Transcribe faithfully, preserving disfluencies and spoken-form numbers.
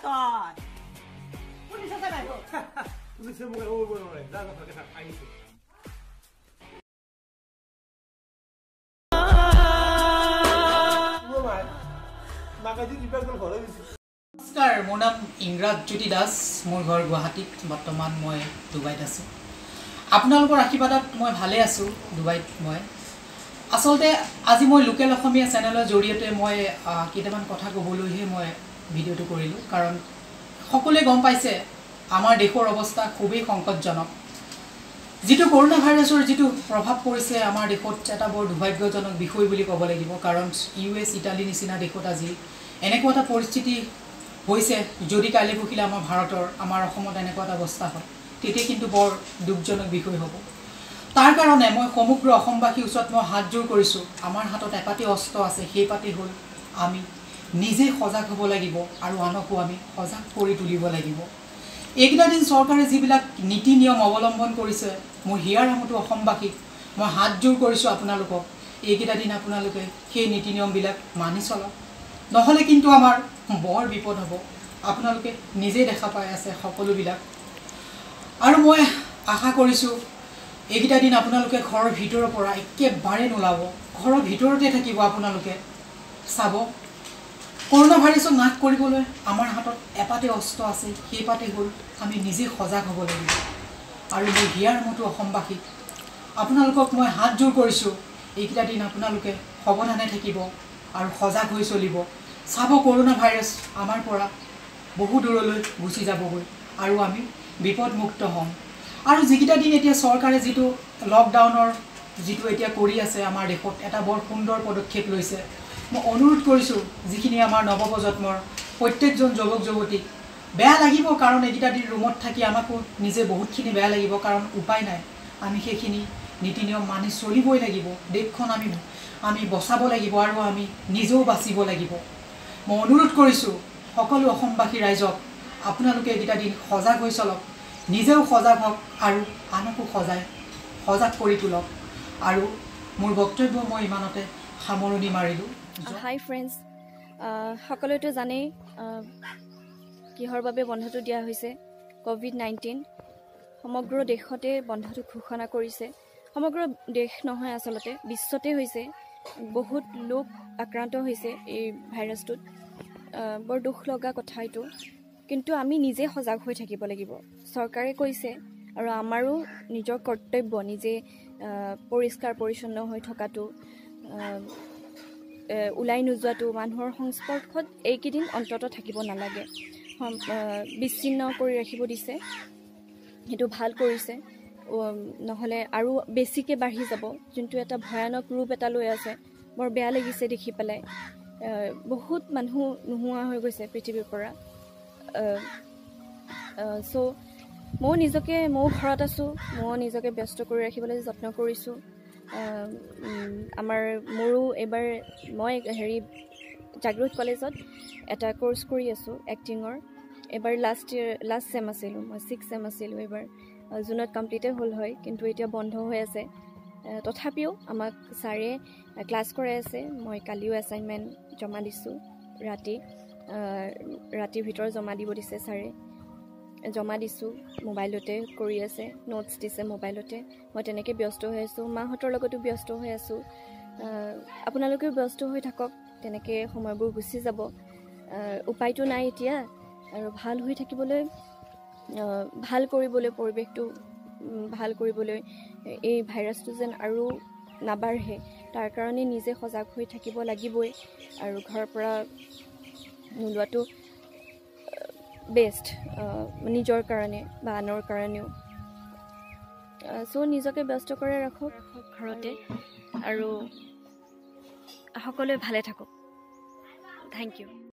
তই পুলিচ আছে নাই পুলিচে মোক একো কৰিব নোৱাৰে যা যা ভালকে থাক আহিছো নমস্কাৰ মোৰ নাম ইংৰাজ জ্যোতি দাস মোৰ ঘৰ গুৱাহাটীত বৰ্তমান মই ডুবাইত আছোঁ আপোনালোকৰ আশীৰ্বাদত মই ভালে আছোঁ ডুবাইত মই আচলতে আজি মই লোকেল অসমীয়া চেনেলৰ জৰিয়তে মই কেইটামান কথা ক'বলৈহে মই ভিডিঅ'টো কৰিলোঁ কাৰণ সকলোৱে গম পাইছে আমাৰ দেশৰ অৱস্থা খুবেই সংকটজনক যিটো কৰোনা ভাইৰাছৰ যিটো প্ৰভাৱ পৰিছে আমাৰ দেশত এটা বৰ দুৰ্ভাগ্যজনক বিষয় বুলি ক'ব লাগিব কাৰণ ইউ এছ ইটালী নিচিনা দেশত আজি এনেকুৱা এটা পৰিস্থিতি হৈছে যদি কালি পৰহিলে আমাৰ ভাৰতৰ আমাৰ অসমত এনেকুৱা এটা অৱস্থা হয় তেতিয়া কিন্তু বৰ দুখজনক বিষয় হ'ব তাৰ কাৰণে মই সমগ্ৰ অসমবাসীৰ ওচৰত মই হাত জোৰ কৰিছোঁ আমাৰ হাতত এপাটি অস্ত্ৰ আছে সেই পাটি হ'ল আমি নিজে সজাগ হ'ব লাগিব আৰু আনকো আমি সজাগ কৰি তুলিব লাগিব এইকেইটা দিন চৰকাৰে যিবিলাক নীতি নিয়ম অৱলম্বন কৰিছে মই হিয়াৰ আমতো অসমবাসীক মই হাত জোৰ কৰিছোঁ আপোনালোকক এইকেইটা দিন আপোনালোকে সেই নীতি নিয়মবিলাক মানি চলক নহ'লে কিন্তু আমাৰ বৰ বিপদ হ'ব আপোনালোকে নিজে দেখা পাই আছে সকলোবিলাক আৰু মই আশা কৰিছোঁ এইকেইটা দিন আপোনালোকে ঘৰৰ ভিতৰৰ পৰা একেবাৰে নোলাব ঘৰৰ ভিতৰতে থাকিব আপোনালোকে চাব কৰোনা ভাইৰাছক নাশ কৰিবলৈ আমাৰ হাতত এপাটি অস্ত্ৰ আছে সেই পাটি হ'ল আমি নিজে সজাগ হ'ব লাগিব আৰু মই হিয়াৰ মতো অসমবাসীক আপোনালোকক মই হাত জোৰ কৰিছোঁ এইকেইটা দিন আপোনালোকে সাৱধানে থাকিব আৰু সজাগ হৈ চলিব চাব কৰোনা ভাইৰাছ আমাৰ পৰা বহু দূৰলৈ গুচি যাবগৈ আৰু আমি বিপদমুক্ত হ'ম আৰু যিকেইটা দিন এতিয়া চৰকাৰে যিটো লকডাউনৰ যিটো এতিয়া কৰি আছে আমাৰ দেশত এটা বৰ সুন্দৰ পদক্ষেপ লৈছে মই অনুৰোধ কৰিছোঁ যিখিনি আমাৰ নৱপ্ৰজন্মৰ প্ৰত্যেকজন যুৱক যুৱতীক বেয়া লাগিব কাৰণ এইকেইটা দিন ৰুমত থাকি আমাকো নিজে বহুতখিনি বেয়া লাগিব কাৰণ উপায় নাই আমি সেইখিনি নীতি নিয়ম মানি চলিবই লাগিব দেশখন আমি আমি বচাব লাগিব আৰু আমি নিজেও বাচিব লাগিব মই অনুৰোধ কৰিছোঁ সকলো অসমবাসী ৰাইজক আপোনালোকে এইকেইটা দিন সজাগ হৈ চলক নিজেও সজাগ হওক আৰু আনকো সজাই সজাগ কৰি তোলক আৰু মোৰ বক্তব্য মই ইমানতে সামৰণি মাৰিলোঁ হাই ফ্ৰেণ্ডছ সকলোৱেতো জানেই কিহৰ বাবে বন্ধটো দিয়া হৈছে ক'ভিড নাইণ্টিন সমগ্ৰ দেশতে বন্ধটো ঘোষণা কৰিছে সমগ্ৰ দেশ নহয় আচলতে বিশ্বতে হৈছে বহুত লোক আক্ৰান্ত হৈছে এই ভাইৰাছটোত বৰ দুখ লগা কথা এইটো কিন্তু আমি নিজে সজাগ হৈ থাকিব লাগিব চৰকাৰে কৈছে আৰু আমাৰো নিজৰ কৰ্তব্য নিজে পৰিষ্কাৰ পৰিচ্ছন্ন হৈ থকাটো ওলাই নোযোৱাটো মানুহৰ সংস্পৰ্শত এইকেইদিন অন্তত থাকিব নালাগে বিচ্ছিন্ন কৰি ৰাখিব দিছে সেইটো ভাল কৰিছে নহ'লে আৰু বেছিকৈ বাঢ়ি যাব যোনটো এটা ভয়ানক ৰূপ এটা লৈ আছে বৰ বেয়া লাগিছে দেখি পেলাই বহুত মানুহ নোহোৱা হৈ গৈছে পৃথিৱীৰ পৰা চ' ময়ো নিজকে ময়ো ঘৰত আছোঁ ময়ো নিজকে ব্যস্ত কৰি ৰাখিবলৈ যত্ন কৰিছোঁ আমাৰ মোৰো এইবাৰ মই হেৰি জাগ্ৰত কলেজত এটা কোৰ্চ কৰি আছোঁ এক্টিঙৰ এইবাৰ লাষ্ট ইয়েৰ লাষ্ট ছেম আছিলোঁ মই ছিক্স ছেম আছিলোঁ এইবাৰ জুনত কমপ্লিটে হ'ল হয় কিন্তু এতিয়া বন্ধ হৈ আছে তথাপিও আমাক ছাৰে ক্লাছ কৰাই আছে মই কালিও এছাইনমেণ্ট জমা দিছোঁ ৰাতি ৰাতিৰ ভিতৰত জমা দিব দিছে ছাৰে জমা দিছোঁ মোবাইলতে কৰি আছে নোটছ দিছে মোবাইলতে মই তেনেকৈ ব্যস্ত হৈ আছোঁ মাহঁতৰ লগতো ব্যস্ত হৈ আছোঁ আপোনালোকেও ব্যস্ত হৈ থাকক তেনেকৈ সময়বোৰ গুচি যাব উপায়টো নাই এতিয়া আৰু ভাল হৈ থাকিবলৈ ভাল কৰিবলৈ পৰিৱেশটো ভাল কৰিবলৈ এই ভাইৰাছটো যেন আৰু নাবাঢ়ে তাৰ কাৰণে নিজে সজাগ হৈ থাকিব লাগিবই আৰু ঘৰৰ পৰা নোলোৱাটো বেষ্ট নিজৰ কাৰণে বা আনৰ কাৰণেও চ' নিজকে ব্যস্ত কৰি ৰাখক ঘৰতে আৰু সকলোৱে ভালে থাকক থেংক ইউ